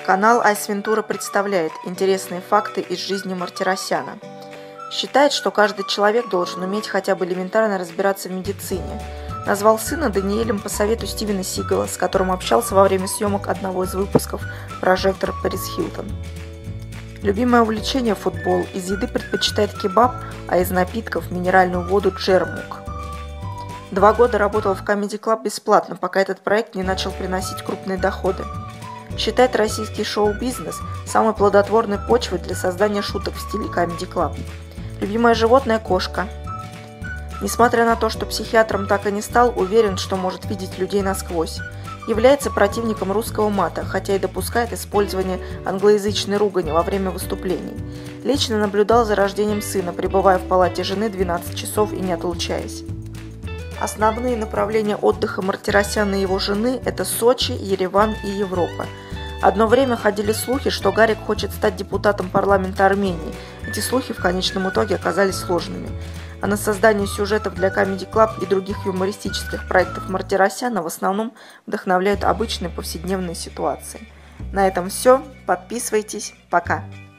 Канал Айс Вентура представляет интересные факты из жизни Мартиросяна. Считает, что каждый человек должен уметь хотя бы элементарно разбираться в медицине. Назвал сына Даниэлем по совету Стивена Сигала, с которым общался во время съемок одного из выпусков «Прожектор Пэрис Хилтон». Любимое увлечение – футбол. Из еды предпочитает кебаб, а из напитков – минеральную воду Джермук. 2 года работал в Comedy Club бесплатно, пока этот проект не начал приносить крупные доходы. Считает российский шоу-бизнес самой плодотворной почвой для создания шуток в стиле Comedy Club. Любимое животное – кошка. Несмотря на то, что психиатром так и не стал, уверен, что может видеть людей насквозь. Является противником русского мата, хотя и допускает использование англоязычной ругани во время выступлений. Лично наблюдал за рождением сына, пребывая в палате жены 12 часов и не отлучаясь. Основные направления отдыха Мартиросяна и его жены – это Сочи, Ереван и Европа. Одно время ходили слухи, что Гарик хочет стать депутатом парламента Армении. Эти слухи в конечном итоге оказались сложными. А на создание сюжетов для Comedy Club и других юмористических проектов Мартиросяна в основном вдохновляют обычные повседневные ситуации. На этом все. Подписывайтесь. Пока.